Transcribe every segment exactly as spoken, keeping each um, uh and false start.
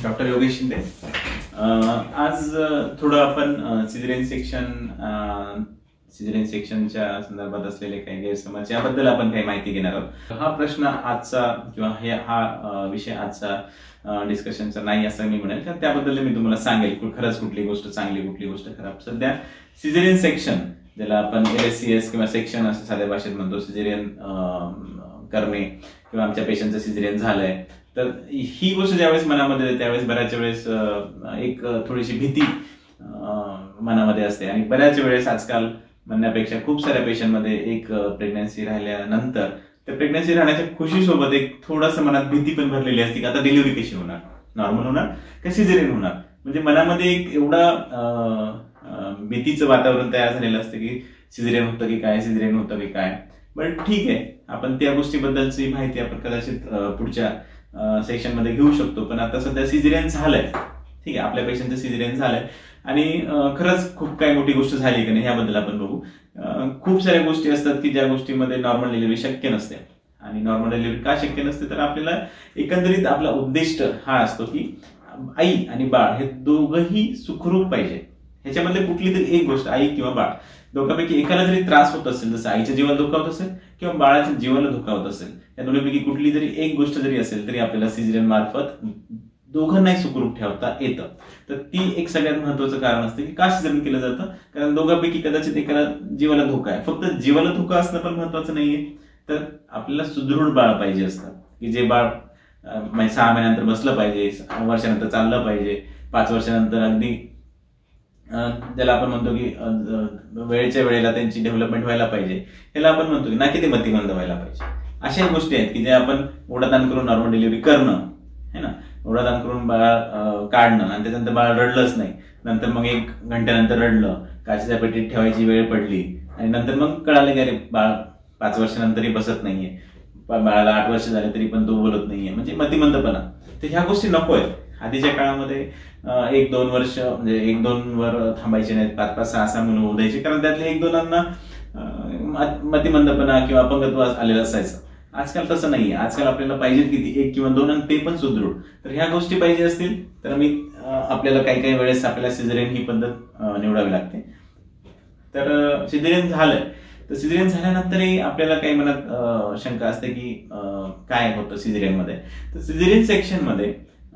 Doctor Yogesh Shinde. आज थोडं आपण सिझेरियन सेक्शन सिझेरियन सेक्शनच्या संदर्भात असलेले काही गैरसमज याबद्दल आपण काही माहिती घेणार आहोत। हा प्रश्न आजचा किंवा हे हा विषय आजचा डिस्कशनचा नाही असं मी म्हणेल, कारण त्याबद्दल मी तुम्हाला सांगेल खरंच कुठली गोष्ट चांगली कुठली गोष्ट खराब। सध्या सिझेरियन सेक्शन ज्याला आपण एल एस सी एस किंवा सेक्शन असं साध्या भाषेत म्हणतो, सिझेरियन करणे किंवा आमच्या पेशंटचं सिझेरियन झालंय, तर ही गोष्ट ज्यावेळेस मनामध्ये येते त्यावेळेस बऱ्याच वेळेस एक थोडीशी भीती मनामध्ये असते। आणि बऱ्याच वेळेस आजकाल म्हणण्यापेक्षा खूप साऱ्या पेशंटमध्ये एक प्रेग्नन्सी राहिल्यानंतर त्या प्रेग्नन्सी राहण्याच्या खुशीसोबत एक थोडंसं मनात भीती पण भरलेली असते की आता डिलिव्हरी कशी होणार, नॉर्मल होणार का सिझेरियन होणार। म्हणजे मनामध्ये एक एवढा भीतीचं वातावरण तयार झालेलं असतं की सिझेरियन होतं की काय, सिझेरियन होतं की काय। बट ठीक आहे, आपण त्या गोष्टीबद्दलची माहिती आपण कदाचित पुढच्या सेक्शन मध्ये घेऊ शकतो। पण आता सध्या सिझेरियन झालंय, ठीक आहे, आपल्या पेशंटचं सिझेरियन झालंय आणि खरंच खूप काही मोठी गोष्ट झाली की नाही याबद्दल आपण बघू। खूप साऱ्या गोष्टी असतात की ज्या गोष्टीमध्ये नॉर्मल डिलिव्हरी शक्य नसते। आणि नॉर्मल डिलिव्हरी का शक्य नसते, तर आपल्याला एकंदरीत आपला उद्दिष्ट हा असतो की आई आणि बाळ हे दोघंही सुखरूप पाहिजे। ह्याच्यामध्ये कुठली तरी एक गोष्ट, आई किंवा बाळ दोघांपैकी एकाला जरी त्रास होत असेल, जसं आईच्या जीवाला धोका होत असेल किंवा बाळाच्या जीवाला धोका होत असेल, या दोन्हीपैकी कुठली तरी एक गोष्ट जरी असेल तरी आपल्याला सिझेरियन मार्फत दोघांनाही सुखरूप ठेवता येतं। तर ती एक सगळ्यात महत्वाचं कारण असतं की का सिझेरियन केलं जातं, कारण दोघांपैकी कदाचित एकाला जीवाला धोका आहे। फक्त जीवाला धोका असणं पण महत्वाचं नाहीये, तर आपल्याला सुदृढ बाळ पाहिजे असतं की जे बाळ सहा महिन्यानंतर बसलं पाहिजे, वर्षानंतर चाललं पाहिजे, पाच वर्षानंतर अगदी ज्याला आपण म्हणतो की वेळेच्या वेळेला त्यांची डेव्हलपमेंट व्हायला पाहिजे, ह्याला आपण म्हणतो की ना की ते मतिमंद व्हायला पाहिजे। अशा गोष्टी आहेत की ज्या आपण ओढादान करून नॉर्मल डिलिव्हरी करणं है ना, ओढादान करून बाळ काढणं आणि त्याच्यानंतर बाळ रडलंच नाही, नंतर मग एक घंट्यानंतर रडलं, काचेच्या पेटीत ठेवायची वेळ पडली आणि नंतर मग कळालं की अरे बाळ पाच वर्षानंतरही बसत नाहीये, बाळाला आठ वर्ष झाले तरी पण तो बोलत नाहीये, म्हणजे मतिमंदपणा। तर ह्या गोष्टी नको आहेत। आधीच्या काळामध्ये एक दोन वर्ष म्हणजे एक दोन वर थांबायचे नाहीत, पाच पाच सहा सहा मुलं होऊ द्यायचे, कारण त्यातले एक दोनांना मतिमंदपणा किंवा अपंगत्व आलेलं असायचं। आजकाल तसं नाहीये, आजकाल आपल्याला पाहिजे किती एक किंवा दोन आणि ते पण सुदृढ। तर ह्या गोष्टी पाहिजे असतील तर मी आपल्याला काही काही वेळेस आपल्याला सिझेरियन ही पद्धत निवडावी लागते। तर सिझेरियन झालंय, तर सिझेरियन झाल्यानंतरही आपल्याला काही मनात शंका असते की काय होतं सिझेरियन मध्ये। तर सिझेरियन सेक्शन मध्ये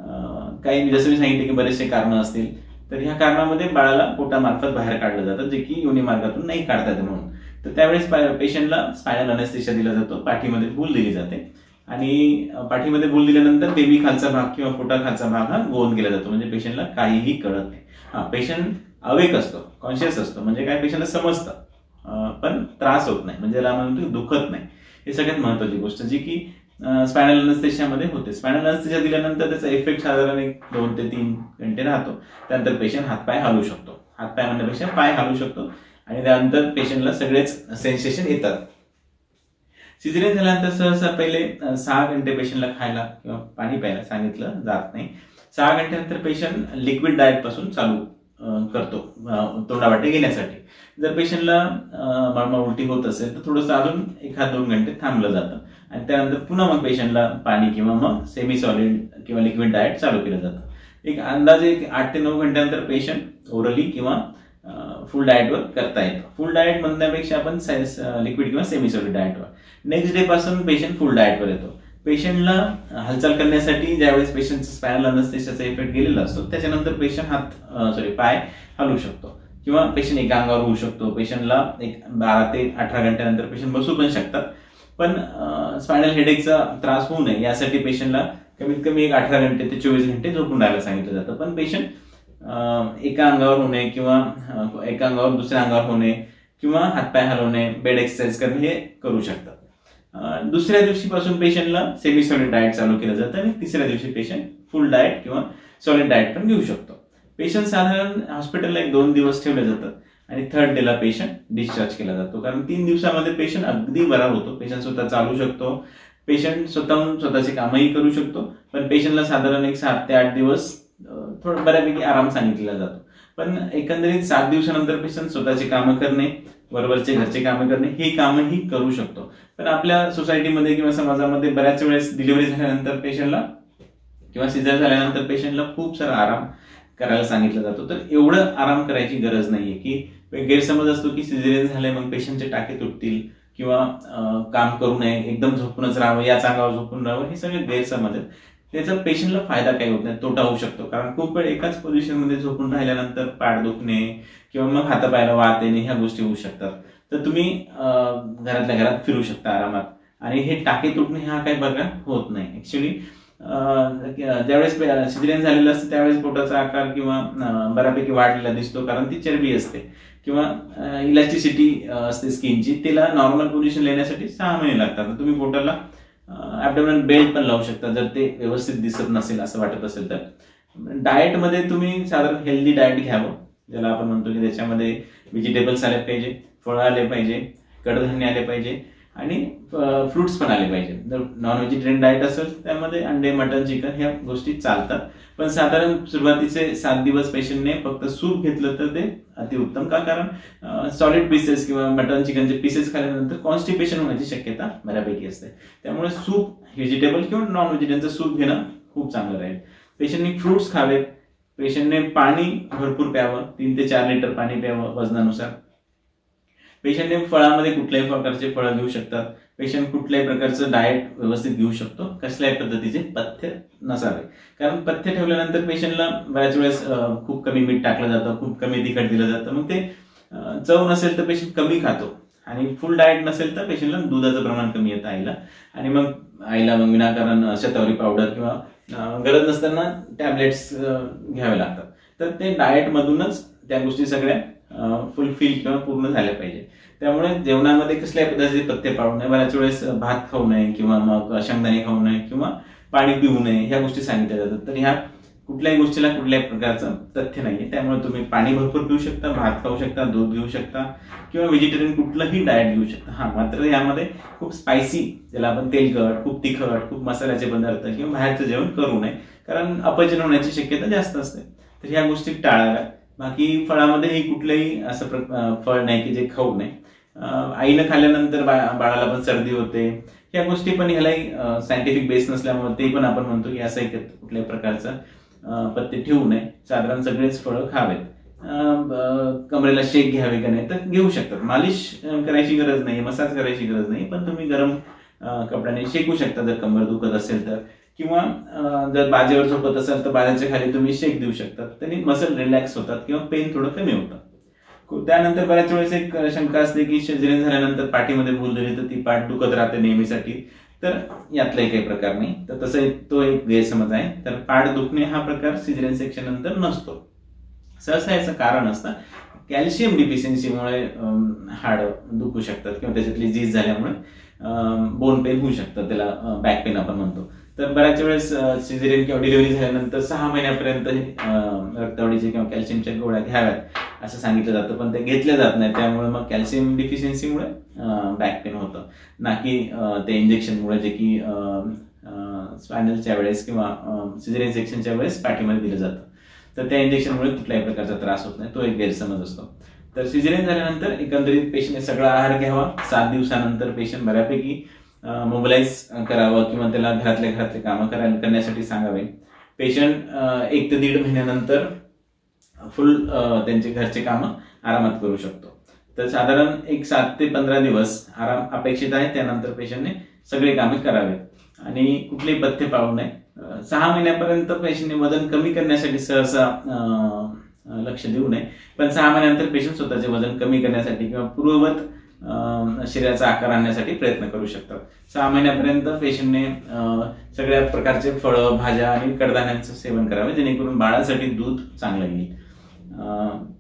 काही जसं मी सांगितलं की बरेचसे कारण असतील, तर ह्या कारणामध्ये बाळाला पोटामार्फत बाहेर काढलं जातं, जे की योनी मार्गातून नाही काढता येत म्हणून। तर त्यावेळेस पेशंटला स्पायनल अनेस्थेशिया दिला जातो, पाठीमध्ये भूल दिली जाते आणि पाठीमध्ये भूल दिल्यानंतर बेबी खालचा भाग किंवा पोटा खालचा भाग हा गोवन केला जातो, म्हणजे पेशंटला काहीही कळत नाही। हा, पेशंट अवेक असतो, कॉन्शियस असतो, म्हणजे काय पेशंटला समजतं पण त्रास होत नाही, म्हणजे त्याला म्हणतो दुखत नाही। हे सगळ्यात महत्वाची गोष्ट जी की स्पायनल अनेस्थेशियामध्ये होते। स्पायनल अनेस्थेशिया दिल्यानंतर त्याचा इफेक्ट साधारण एक दोन ते तीन घंटे राहतो, त्यानंतर पेशंट हातपाय हलवू शकतो, हातपाय म्हणण्यापेक्षा पाय हलवू शकतो आणि त्यानंतर पेशंटला सगळेच सेन्सेशन येतात। सिझेरियन झाल्यानंतर सहसा पहिले सहा घंटे पेशंटला खायला किंवा पाणी प्यायला सांगितलं जात नाही। सहा घंट्यानंतर पेशंट लिक्विड डाएट पासून चालू करतो तोंडावाटे घेण्यासाठी। जर पेशंटला मळमळ उलटी होत असेल तर थोडंसं अजून एखाद दोन घंटे थांबलं जातं आणि त्यानंतर पुन्हा मग पेशंटला पाणी किंवा मग सेमी सॉलिड किंवा लिक्विड डाएट चालू केलं जातं। एक अंदाजे आठ ते नऊ घंट्यानंतर पेशंट ओरली किंवा फुल डाएटवर करता येतं। फुल डाएट म्हणण्यापेक्षा आपण लिक्विड किंवा सेमी सॉलिड डाएटवर, नेक्स्ट डे पासून पेशंट फुल डाएटवर येतो। पेशंटला हालचाल करण्यासाठी ज्यावेळेस पेशंटचा स्पायनल अनेस्थेशियाचा इफेक्ट गेलेला असतो त्याच्यानंतर पेशंट हात सॉरी पाय हलवू शकतो किंवा पेशंट एका अंगावर होऊ शकतो। पेशंटला एक बारा ते अठरा घंट्यानंतर पेशंट बसू पण शकतात, पण स्पायनल हेडेकचा त्रास होऊ नये यासाठी पेशंटला कमीत कमी एक अठरा घंटे ते चोवीस घंटे झोपून राहायला सांगितलं जातं। पण पेशंट एका अंगावर होणे किंवा एका अंगावर दुसऱ्या अंगावर होणे किंवा हातपाय हलवणे, बेड एक्सरसाइज करणे हे करू शकतात। दुसऱ्या दिवशीपासून पेशंटला सेमी सॉलिड डाएट चालू केलं जातं आणि तिसऱ्या दिवशी पेशंट फुल डाएट किंवा सॉलिड डाएट पण घेऊ शकतो। पेशंट साधारण हॉस्पिटलला एक दोन दिवस ठेवले जातात आणि थर्ड डेला पेशंट डिस्चार्ज केला जातो, कारण तीन दिवसामध्ये पेशंट अगदी बरा होतो, पेशंट स्वतः चालू शकतो, पेशंट स्वतःहून स्वतःची कामही करू शकतो। पण पेशंटला साधारण एक सात ते आठ दिवस थोडं बऱ्यापैकी आराम सांगितलेला जातो। पण एकंदरीत सात दिवसानंतर पेशंट स्वतःची कामं करणे, बरोबरचे घरचे कामं करणे हे कामही करू शकतो। पण आपल्या सोसायटीमध्ये किंवा समाजामध्ये बऱ्याच वेळेस डिलिव्हरी झाल्यानंतर पेशंटला किंवा सिझर झाल्यानंतर पेशंटला खूप सारा आराम करायला सांगितलं जातो. तर एवढं आराम करायची गरज नाहीये की गैरसमज असतो की सिझेरियन झालंय मग पेशंटचे टाके तुटतील किंवा काम करू नये, एकदम झोपूनच राहावं, या जागावर झोपून राहावं, हे सगळे गैरसमज आहेत. त्याचा पेशंटला फायदा काही होत नाही, तोटा होऊ शकतो. कारण खूप वेळ एकाच पोझिशनमध्ये झोपून राहिल्यानंतर पाठ दुखणे किंवा मग हातापायाला वात येणे ह्या गोष्टी होऊ शकतात. तर तुम्ही घरातल्या घरात फिरू शकता आरामात. आणि हे टाके तुटणे हा काही बघा होत नाही. ऍक्च्युली ज्यावेळेस सिझेरियन झालेलं असतं त्यावेळेस पोटाचा आकार किंवा बऱ्यापैकी वाढलेला दिसतो, कारण ती चरबी असते किंवा इलॅस्टिसिटी असते स्किनची. तिला नॉर्मल पोझिशन येण्यासाठी सहा महिने लागतात. तुम्ही पोटाला ॲब्डोमिनल बेल्ट पण लावू शकता जर ते व्यवस्थित दिसत नसेल असं वाटत असेल तर. डाएटमध्ये तुम्ही साधारण हेल्दी डाएट घ्यावं, ज्याला आपण म्हणतो की त्याच्यामध्ये व्हेजिटेबल्स आले पाहिजे, फळं आले पाहिजे, कडधान्य आले पाहिजे आणि फ्रुट्स पण आले पाहिजे. जर नॉन व्हेजिटेरियन डाएट असेल त्यामध्ये अंडे, मटन, चिकन ह्या गोष्टी चालतात. पण साधारण सुरुवातीचे सात दिवस पेशंटने फक्त सूप घेतलं तर ते अतिउत्तम. का? कारण सॉलिड पीसेस किंवा मटन, चिकनचे पीसेस खाल्यानंतर कॉन्स्टिपेशन होण्याची शक्यता बऱ्यापैकी असते. त्यामुळे सूप, व्हेजिटेबल किंवा नॉन व्हेजिटेरियनचं सूप घेणं खूप चांगलं राहील. पेशंटने फ्रुट्स खावेत, पेशंटने पाणी भरपूर प्यावं, तीन ते चार लिटर पाणी प्यावं वजनानुसार. पेशंटने फळामध्ये कुठल्याही प्रकारचे फळं घेऊ शकतात. पेशंट कुठल्याही प्रकारचं डाएट व्यवस्थित घेऊ शकतो, कसल्याही पद्धतीचे पथ्य नसावे. कारण पथ्य ठेवल्यानंतर पेशंटला बऱ्याच वेळेस खूप कमी मीठ टाकलं जातं, खूप कमी तिखट दिलं जातं. मग ते चव नसेल तर पेशंट कमी खातो आणि फुल डाएट नसेल तर पेशंटला दुधाचं प्रमाण कमी येतं आईला. आणि मग आईला मग विनाकारण शतावरी पावडर किंवा गरज नसताना टॅबलेट्स घ्यावे लागतात. तर ते डाएटमधूनच त्या गोष्टी सगळ्या फुलफिल किंवा पूर्ण झाल्या पाहिजे. त्यामुळे जेवणामध्ये कसल्याही पद्धतीचे पथ्य पाळू नये. बऱ्याच वेळेस भात खाऊ नये किंवा मग शेंगदाणे खाऊ नये किंवा पाणी पिऊ नये ह्या गोष्टी सांगितल्या जातात. तर ह्या कुठल्याही गोष्टीला कुठल्याही प्रकारचं तथ्य नाहीये. त्यामुळे तुम्ही पाणी भरपूर पिऊ शकता, भात खाऊ शकता, दूध घेऊ शकता किंवा व्हेजिटेरियन कुठलंही डाएट घेऊ शकता. हा मात्र यामध्ये खूप स्पायसी, ज्याला आपण तेलकट, खूप तिखट, खूप मसाल्याचे पदार्थ किंवा बाहेरचं जेवण करू नये, कारण अपचन होण्याची शक्यता जास्त असते. तर ह्या गोष्टी टाळाव्या. बाकी फळामध्येही कुठलंही असं फळ नाही की जे खाऊ नये. आईनं खाल्ल्यानंतर बाळाला पण सर्दी होते, ह्या गोष्टी पण ह्यालाही सायंटिफिक बेस नसल्यामुळे ते पण आपण म्हणतो की असं एक कुठल्याही प्रकारचं पथ्य ठेवू नये. साधारण सगळेच फळं खावेत. कमरेला शेक घ्यावे का नाही तर घेऊ शकतात. मालिश करायची गरज नाही, मसाज करायची गरज नाही, पण तुम्ही गरम कपड्याने शेकू शकता जर कंबर दुखत असेल तर. किंवा जर बाजेवर झोपत असेल तर बाजेच्या खाली तुम्ही शेक देऊ शकता. त्यांनी मसल रिलॅक्स होतात किंवा पेन थोडं कमी होतं. त्यानंतर बऱ्याच वेळेस एक शंका असते की सिझेरियन झाल्यानंतर पाठीमध्ये भूल झाली तर ती पाठ दुखत राहते नेहमीसाठी. तर यातलाही काही प्रकार नाही. तर तसं तो एक गैरसमज आहे. तर पाठ दुखणे हा प्रकार सिझेरियन सेक्शन नंतर नसतो. सहसा याचं कारण असतं कॅल्शियम डिफिशियन्सीमुळे हाड दुखू शकतात किंवा त्याच्यातली झीज झाल्यामुळे बोन पेन होऊ शकतं, त्याला बॅक पेन आपण म्हणतो. तर बऱ्याच वेळेस सिझेरियन किंवा डिलिव्हरी झाल्यानंतर सहा महिन्यापर्यंत रक्तावळीचे किंवा कॅल्शियमच्या गोळ्या घ्याव्यात असं सांगितलं जातं, पण ते घेतल्या जात नाही. त्यामुळे मग कॅल्शियम डिफिशियन्सीमुळे बॅक पेन होतं, ना की ते इंजेक्शनमुळे जे की स्पायनलच्या वेळेस किंवा सिझेरियन सेक्शनच्या वेळेस पाठीमध्ये दिलं जातं. तर त्या इंजेक्शनमुळे कुठल्याही प्रकारचा त्रास होत नाही, तो एक गैरसमज असतो. तर सिझेरियन झाल्यानंतर एकंदरीत पेशंटने सगळा आहार घ्यावा. सात दिवसानंतर पेशंट बऱ्यापैकी मोबिलाइज करावं किंवा त्याला घरातल्या घरातले कामं करायला करण्यासाठी सांगावे. पेशंट एक ते दीड महिन्यानंतर फुल त्यांचे घरचे कामं आरामात करू शकतो. तर साधारण एक सात ते पंधरा दिवस आराम अपेक्षित आहे. त्यानंतर पेशंटने सगळे कामे करावेत आणि कुठलेही पथ्य पाळू नये. सहा महिन्यापर्यंत पेशंटने वजन कमी करण्यासाठी सहसा लक्ष देऊ नये, पण सहा महिन्यानंतर पेशंट स्वतःचे वजन कमी करण्यासाठी किंवा पूर्ववत शरीराचा आकार आणण्यासाठी प्रयत्न करू शकतात. सहा महिन्यापर्यंत पेशंटने सगळ्या प्रकारचे फळं, भाज्या आणि कडधान्यांचं सेवन करावे, जेणेकरून बाळासाठी दूध चांगलं येईल.